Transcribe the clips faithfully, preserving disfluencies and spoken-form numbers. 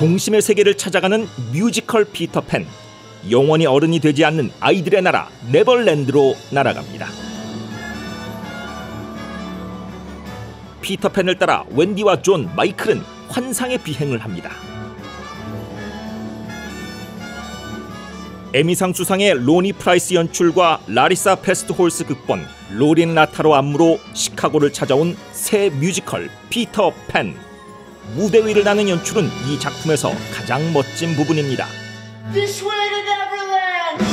동심의 세계를 찾아가는 뮤지컬 피터팬. 영원히 어른이 되지 않는 아이들의 나라 네버랜드로 날아갑니다. 피터팬을 따라 웬디와 존, 마이클은 환상의 비행을 합니다. 에미상 수상의 로니 프라이스 연출과 라리사 페스트홀스 극본, 로린 라타로 안무로 시카고를 찾아온 새 뮤지컬 피터팬. 무대 위를 나는 연출은 이 작품에서 가장 멋진 부분입니다. This way to Neverland!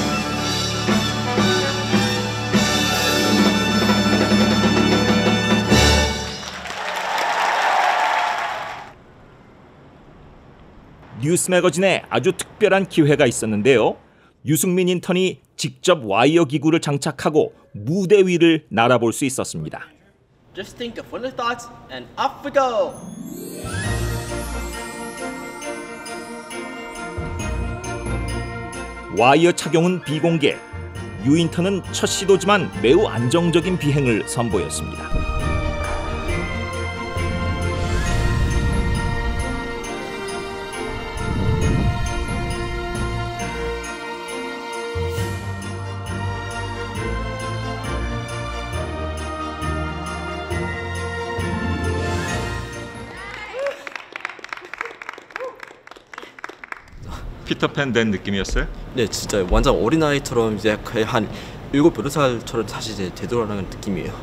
뉴스 매거진에 아주 특별한 기회가 있었는데요. 유승민 인턴이 직접 와이어 기구를 장착하고 무대 위를 날아볼 수 있었습니다. Just think of wonderful thoughts and off we go. 와이어 착용은 비공개. 유 인턴은 첫 시도지만 매우 안정적인 비행을 선보였습니다. 피터팬 된 느낌이었어요? 네, 진짜 완전 어린아이처럼 이제 거의 한 일곱 여덟 살처럼 다시 이제 되돌아가는 느낌이에요.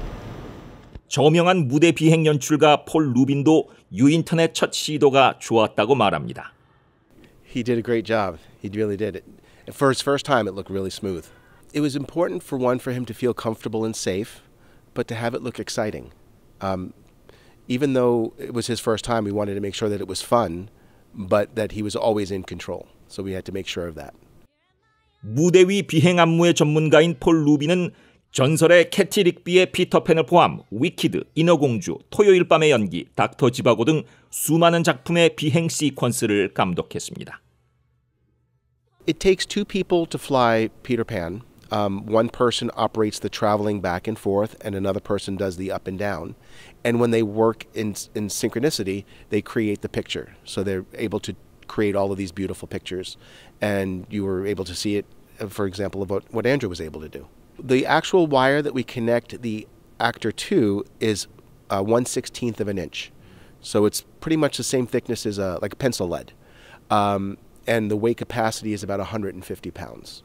저명한 무대 비행 연출가 폴 루빈도 유인턴의 첫 시도가 좋았다고 말합니다. He did a great job. He really did it. For his first time, it looked really smooth. It was important for one for him to feel comfortable and safe, but to have it look exciting. Um, even though it was his first time, we wanted to make sure that it was fun. But that he was always in control. So we had to make sure of that. 무대 위 비행 안무의 전문가인 폴 루비는 전설의 캐티 릭비의 피터팬을 포함 위키드, 인어공주, 토요일 밤의 연기, 닥터 지바고 등 수많은 작품의 비행 시퀀스를 감독했습니다. It takes two people to fly Peter Pan. Um, one person operates the traveling back and forth, and another person does the up and down. And when they work in, in synchronicity, they create the picture. So they're able to create all of these beautiful pictures. And you were able to see it, for example, about what Andrew was able to do. The actual wire that we connect the actor to is uh, one sixteenth of an inch. So it's pretty much the same thickness as a, like a pencil lead. Um, and the weight capacity is about one hundred fifty pounds.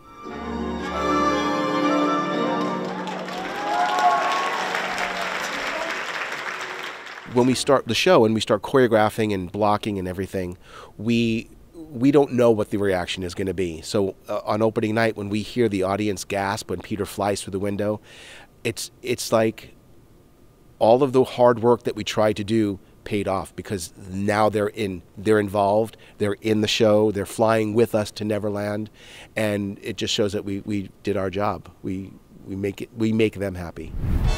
When we start the show and we start choreographing and blocking and everything, we we don't know what the reaction is going to be. So uh, on opening night, when we hear the audience gasp when Peter flies through the window, it's it's like all of the hard work that we tried to do paid off, because now they're in they're involved, they're in the show, they're flying with us to Neverland, and it just shows that we we did our job. We we make it we make them happy.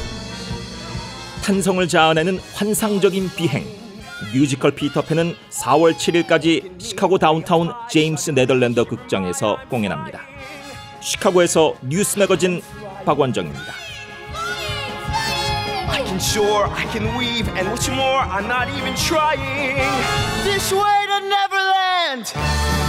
탄성을 자아내는 환상적인 비행. 뮤지컬 피터팬은 사월 칠일까지 시카고 다운타운 제임스 네덜랜더 극장에서 공연합니다. 시카고에서 뉴스 매거진 박원정입니다. I can soar, I can weave, and what's more, I'm not even trying. This way to Neverland!